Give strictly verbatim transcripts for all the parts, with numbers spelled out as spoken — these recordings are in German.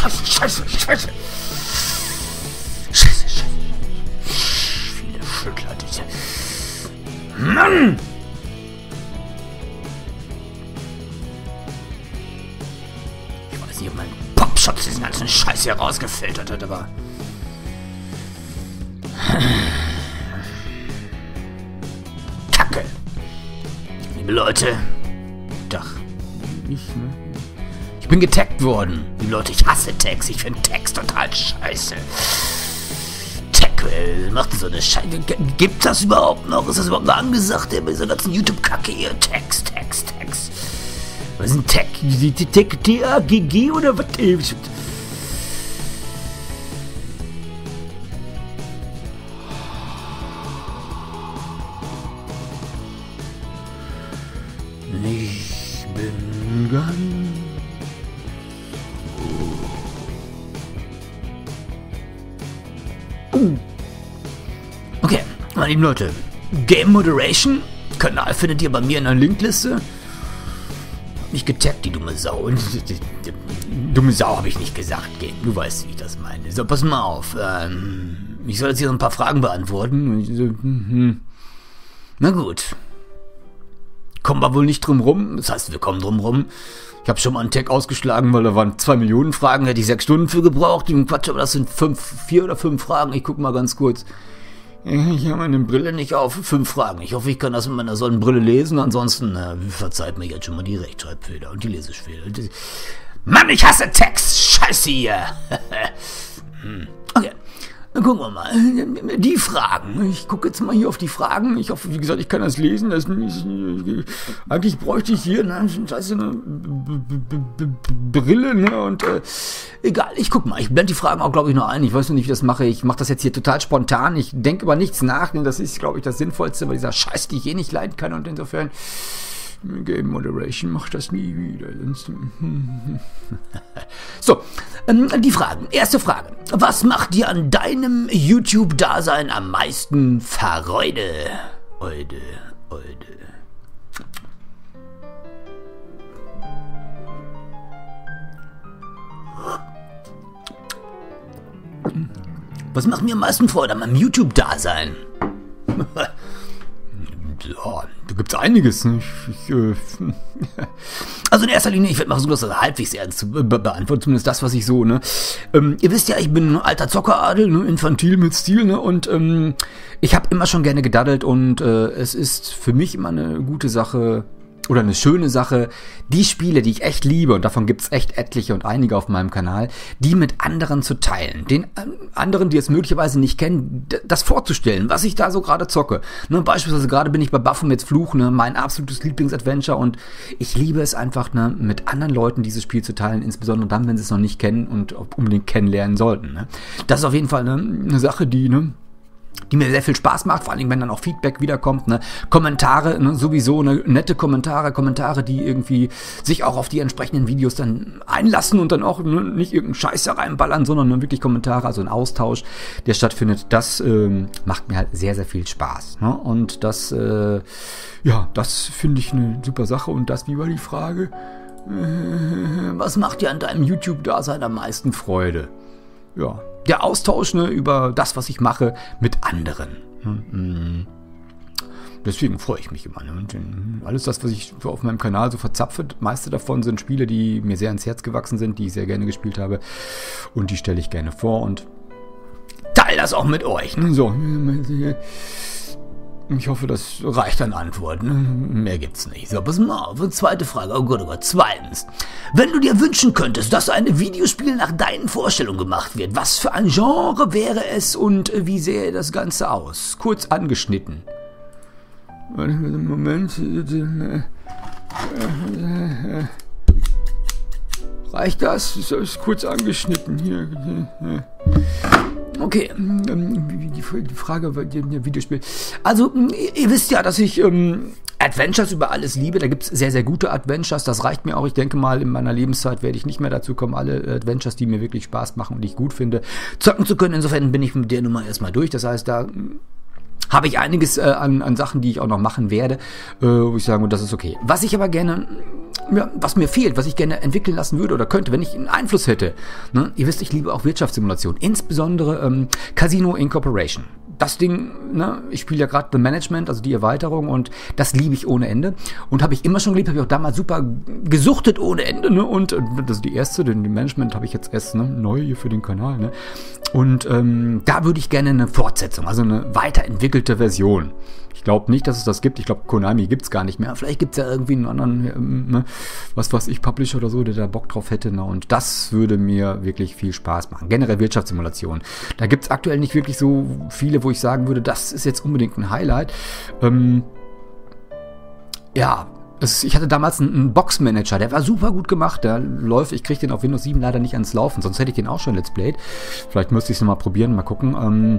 Scheiße, scheiße, scheiße. Scheiße, scheiße. Viele Schüttler, diese... Mann! Ich weiß nicht, ob mein Popschutz diesen ganzen Scheiß hier rausgefiltert hat, aber... Kacke! Liebe Leute, Dach. Ich, ne? Ich bin getaggt worden. Liebe Leute, ich hasse Tags. Ich finde Tags total scheiße. Tag, äh, macht so eine Scheiße. Gibt das überhaupt noch? Ist das überhaupt noch angesagt, ey, bei dieser ganzen YouTube-Kacke hier? Tags, Tags, Tags. Was ist ein Tag? Tag, T A G G oder was? Ich bin ganz... Uh. Okay, meine lieben Leute. Game Moderation. Kanal findet ihr bei mir in der Linkliste. Hab mich getaggt, die dumme Sau. Dumme Sau habe ich nicht gesagt, Game. Du weißt, wie ich das meine. So, pass mal auf. Ähm, ich soll jetzt hier so ein paar Fragen beantworten. Na gut. Kommen wir wohl nicht drum rum. Das heißt, wir kommen drum rum. Ich habe schon mal einen Tag ausgeschlagen, weil da waren zwei Millionen Fragen. Hätte ich sechs Stunden für gebraucht. Quatsch, aber das sind fünf, vier oder fünf Fragen. Ich gucke mal ganz kurz. Ich habe meine Brille nicht auf. Fünf Fragen. Ich hoffe, ich kann das mit meiner Sonnenbrille lesen. Ansonsten äh, verzeiht mir jetzt schon mal die Rechtschreibfehler und die Lesefehler. Mann, ich hasse Text. Scheiße hier. Okay. Dann gucken wir mal. Die Fragen. Ich gucke jetzt mal hier auf die Fragen. Ich hoffe, wie gesagt, ich kann das lesen. Das ist, eigentlich bräuchte ich hier ne, scheiße, eine Brille. Ne, und äh, egal, ich guck mal. Ich blende die Fragen auch, glaube ich, noch ein. Ich weiß noch nicht, wie ich das mache. Ich mache das jetzt hier total spontan. Ich denke über nichts nach. Denn das ist, glaube ich, das Sinnvollste bei dieser Scheiß, die ich eh nicht leiden kann. Und insofern... Game Moderation macht das nie wieder. So, ähm, die Fragen. Erste Frage. Was macht dir an deinem YouTube-Dasein am meisten Freude? Freude, Freude. Was macht mir am meisten Freude an meinem YouTube-Dasein? Ja, da gibt's einiges. Ne? Ich, ich, äh, also in erster Linie, ich werde mal versuchen, das halbwegs ernst zu be beantworten, zumindest das, was ich so, ne. Ähm, ihr wisst ja, ich bin ein alter Zockeradel, ne? Infantil mit Stil, ne? Und ähm, ich habe immer schon gerne gedaddelt und äh, es ist für mich immer eine gute Sache, oder eine schöne Sache, die Spiele, die ich echt liebe, und davon gibt es echt etliche und einige auf meinem Kanal, die mit anderen zu teilen. Den äh, anderen, die es möglicherweise nicht kennen, das vorzustellen, was ich da so gerade zocke. Ne, beispielsweise gerade bin ich bei Baphomets Fluch, ne, mein absolutes Lieblingsadventure, und ich liebe es einfach, ne, mit anderen Leuten dieses Spiel zu teilen, insbesondere dann, wenn sie es noch nicht kennen und unbedingt kennenlernen sollten. Ne. Das ist auf jeden Fall ne, eine Sache, die... Ne, die mir sehr viel Spaß macht, vor allem wenn dann auch Feedback wiederkommt, ne? Kommentare, ne? Sowieso ne? nette Kommentare, Kommentare, die irgendwie sich auch auf die entsprechenden Videos dann einlassen und dann auch ne? nicht irgendeinen Scheiß da reinballern, sondern ne? wirklich Kommentare, also ein Austausch, der stattfindet. Das ähm, macht mir halt sehr, sehr viel Spaß. Ne? Und das, äh, ja, das finde ich eine super Sache. Und das, wie war die Frage? Äh, was macht dir an deinem YouTube-Dasein am meisten Freude? Ja, der Austausch ne, über das, was ich mache, mit anderen. Deswegen freue ich mich immer. Ne? Und alles das, was ich so auf meinem Kanal so verzapfe, meiste davon sind Spiele, die mir sehr ans Herz gewachsen sind, die ich sehr gerne gespielt habe. Und die stelle ich gerne vor und teile das auch mit euch. Ne? So. Ich hoffe, das reicht an Antworten. Mehr gibt's nicht. So, pass mal auf. Zweite Frage. Oh Gott, oh Gott. Zweitens. Wenn du dir wünschen könntest, dass ein Videospiel nach deinen Vorstellungen gemacht wird, was für ein Genre wäre es und wie sähe das Ganze aus? Kurz angeschnitten. Moment. Reicht das? Das ist kurz angeschnitten hier. Okay, die Frage bei dem Videospiel. Also, ihr wisst ja, dass ich ähm, Adventures über alles liebe. Da gibt es sehr, sehr gute Adventures. Das reicht mir auch. Ich denke mal, in meiner Lebenszeit werde ich nicht mehr dazu kommen, alle Adventures, die mir wirklich Spaß machen und die ich gut finde, zocken zu können. Insofern bin ich mit der Nummer erstmal durch. Das heißt, da habe ich einiges äh, an, an Sachen, die ich auch noch machen werde, äh, wo ich sage, das ist okay. Was ich aber gerne, ja, was mir fehlt, was ich gerne entwickeln lassen würde oder könnte, wenn ich einen Einfluss hätte. Ne? Ihr wisst, ich liebe auch Wirtschaftssimulation, insbesondere ähm, Casino Incorporation. Das Ding, ne, ich spiele ja gerade The Management, also die Erweiterung, und das liebe ich ohne Ende. Und habe ich immer schon geliebt, habe ich auch damals super gesuchtet ohne Ende, ne? Und äh, das ist die erste, denn die Management habe ich jetzt erst, ne, neu hier für den Kanal, ne? Und ähm, da würde ich gerne eine Fortsetzung, also eine weiterentwickelte Version. Ich glaube nicht, dass es das gibt. Ich glaube, Konami gibt es gar nicht mehr. Vielleicht gibt es ja irgendwie einen anderen, ähm, ne, was weiß ich, Publisher oder so, der da Bock drauf hätte. Ne? Und das würde mir wirklich viel Spaß machen. Generell Wirtschaftssimulation. Da gibt es aktuell nicht wirklich so viele, wo ich sagen würde, das ist jetzt unbedingt ein Highlight. Ähm, ja, es, ich hatte damals einen, einen Boxmanager, der war super gut gemacht. Der läuft, ich kriege den auf Windows sieben leider nicht ans Laufen, sonst hätte ich den auch schon Let's Played. Vielleicht müsste ich es nochmal probieren, mal gucken. Ähm,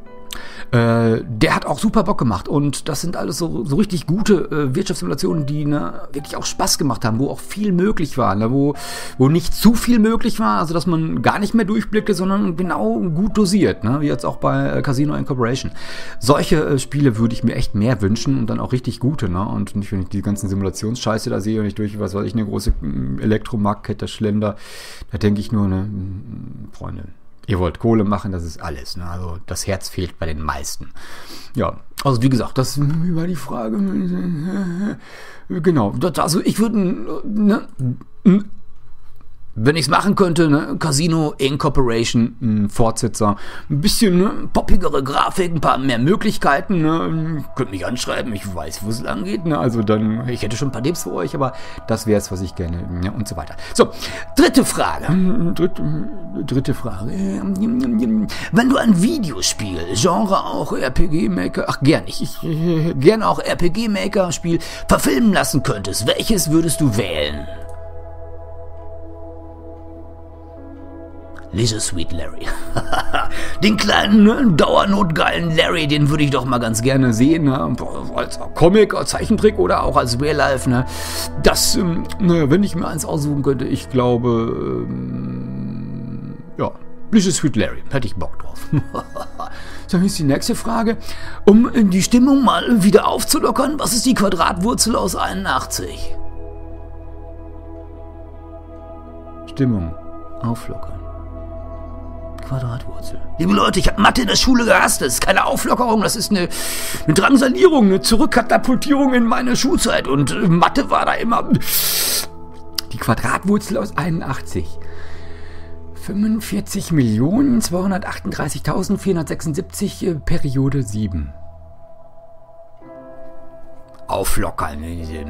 Äh, der hat auch super Bock gemacht und das sind alles so, so richtig gute äh, Wirtschaftssimulationen, die ne, wirklich auch Spaß gemacht haben, wo auch viel möglich war, ne, wo, wo nicht zu viel möglich war, also dass man gar nicht mehr durchblickte, sondern genau gut dosiert, ne, wie jetzt auch bei äh, Casino Incorporation. Solche äh, Spiele würde ich mir echt mehr wünschen und dann auch richtig gute, ne, und nicht, wenn ich die ganzen Simulationsscheiße da sehe und ich durch, was weiß ich, eine große äh, Elektromarktkette schlender, da denke ich nur, ne, Freunde, ihr wollt Kohle machen, das ist alles. Ne? Also das Herz fehlt bei den meisten. Ja, also wie gesagt, das war die Frage. Genau, das, also ich würde, ne, wenn ich es machen könnte, ne, Casino Incorporation, ein Fortsetzer, ein bisschen ne, poppigere Grafik, ein paar mehr Möglichkeiten, ne, könnt mich anschreiben, ich weiß, wo es lang geht, ne, also dann, ich hätte schon ein paar Tipps für euch, aber das wäre es, was ich gerne, ja, und so weiter. So, dritte Frage, dritte, dritte Frage, wenn du ein Videospiel, Genre auch R P G Maker, ach gern, ich, ich gerne auch R P G Maker Spiel verfilmen lassen könntest, welches würdest du wählen? Leisure Suit Larry. Den kleinen, ne, dauernotgeilen Larry, den würde ich doch mal ganz gerne sehen. Ne? Als Comic, als Zeichentrick oder auch als Real Life. Ne? Das, ähm, ne, wenn ich mir eins aussuchen könnte, ich glaube, ähm, ja, Leisure Suit Larry. Hätte ich Bock drauf. Dann ist die nächste Frage. Um die Stimmung mal wieder aufzulockern, was ist die Quadratwurzel aus einundachtzig? Stimmung auflockern. Quadratwurzel. Liebe Leute, ich habe Mathe in der Schule gehasst. Das ist keine Auflockerung, das ist eine, eine Drangsalierung, eine Zurückkatapultierung in meine Schulzeit. Und äh, Mathe war da immer die Quadratwurzel aus einundachtzig. fünfundvierzig Millionen zweihundertachtunddreißigtausendvierhundertsechsundsiebzig, äh, Periode sieben. Auflockern.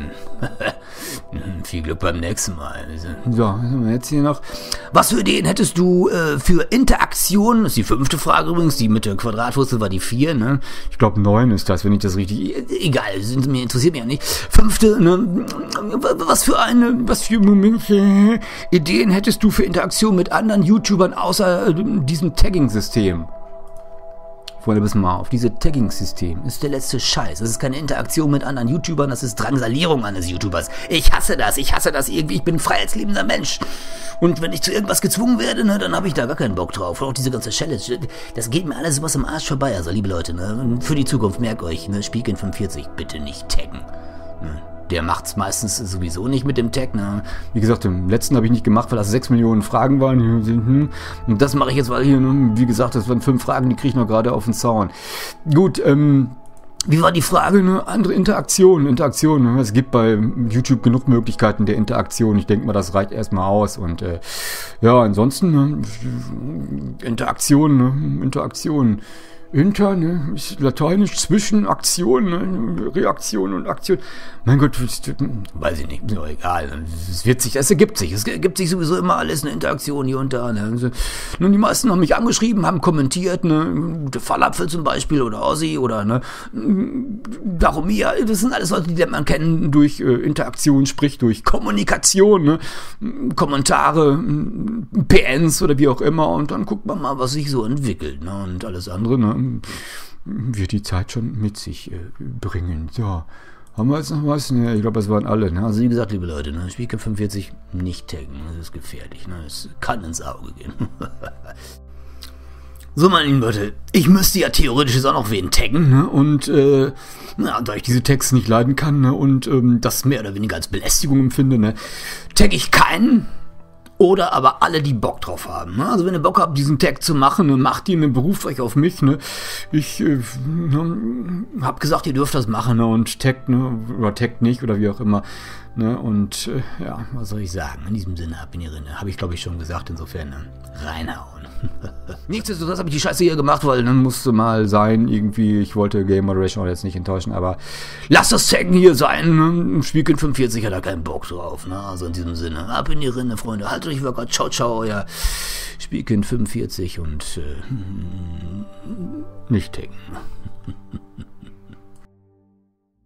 Viel Glück beim nächsten Mal. So, was haben wir jetzt hier noch? Was für Ideen hättest du äh, für Interaktion? Das ist die fünfte Frage übrigens. Die mit der Quadratwurzel war die vier, ne? Ich glaube neun ist das, wenn ich das richtig... Egal, sind, mir interessiert mich ja nicht. Fünfte, ne? Was für eine... Was für Moment, äh, Ideen hättest du für Interaktion mit anderen YouTubern außer äh, diesem Tagging-System? Freunde, wissen mal auf, dieses Tagging-System ist der letzte Scheiß. Das ist keine Interaktion mit anderen YouTubern, das ist Drangsalierung eines YouTubers. Ich hasse das, ich hasse das irgendwie, ich bin ein freiheitsliebender Mensch. Und wenn ich zu irgendwas gezwungen werde, ne, dann habe ich da gar keinen Bock drauf. Und auch diese ganze Challenge, das geht mir alles sowas im Arsch vorbei. Also, liebe Leute, ne, für die Zukunft, merkt euch, ne, Spielkind fünfundvierzig, bitte nicht taggen. Ne. Der macht's meistens sowieso nicht mit dem Tag. Ne? Wie gesagt, im letzten habe ich nicht gemacht, weil das sechs Millionen Fragen waren. Und das mache ich jetzt, weil hier, wie gesagt, das waren fünf Fragen, die kriege ich noch gerade auf den Zaun. Gut, ähm, wie war die Frage? Ne? Andere Interaktionen, Interaktionen. Ne? Es gibt bei YouTube genug Möglichkeiten der Interaktion. Ich denke mal, das reicht erstmal aus. Und äh, ja, ansonsten, ne? Interaktion, ne? Interaktion. Inter, ne, ist lateinisch zwischen Aktion, ne, Reaktion und Aktion. Mein Gott, weiß ich nicht, ist doch egal. Es wird sich, es ergibt sich. Es ergibt sich sowieso immer alles, eine Interaktion hier und da. Ne. Nun, die meisten haben mich angeschrieben, haben kommentiert, ne, der Fallapfel zum Beispiel oder Ossi oder ne, Darumia. Das sind alles Leute, die man kennen durch äh, Interaktion, sprich durch Kommunikation, ne, Kommentare, P Ns oder wie auch immer. Und dann guckt man mal, was sich so entwickelt, ne, und alles andere, ne, wird die Zeit schon mit sich äh, bringen. So, haben wir jetzt noch was? Ne, ich glaube, das waren alle. Ne? Also wie gesagt, liebe Leute, ne, Spielkind fünfundvierzig nicht taggen, das ist gefährlich. Ne? Es kann ins Auge gehen. So, meine lieben Leute, ich müsste ja theoretisch jetzt auch noch wen taggen, ne? Und äh, na, da ich diese Tags nicht leiden kann, ne? Und ähm, das mehr oder weniger als Belästigung empfinde, ne? Tagge ich keinen. Oder aber alle, die Bock drauf haben. Ne? Also wenn ihr Bock habt, diesen Tag zu machen, ne, macht ihn, ne, beruft euch auf mich. Ne? Ich äh, ne, hab gesagt, ihr dürft das machen, ne? Und taggt, ne? Oder taggt nicht oder wie auch immer. Ne? Und äh, ja, was soll ich sagen? In diesem Sinne, ab in die Rinne. Habe ich, glaube ich, schon gesagt. Insofern, ne? Reinhauen. Nichtsdestotrotz habe ich die Scheiße hier gemacht, weil dann musste mal sein, irgendwie, ich wollte Game Moderation jetzt nicht enttäuschen, aber lasst das Taggen hier sein, ne? Spielkind fünfundvierzig hat da keinen Bock drauf, ne? Also in diesem Sinne, ab in die Rinne, Freunde, haltet euch wacker, ciao, ciao, euer Spielkind fünfundvierzig und äh, nicht taggen.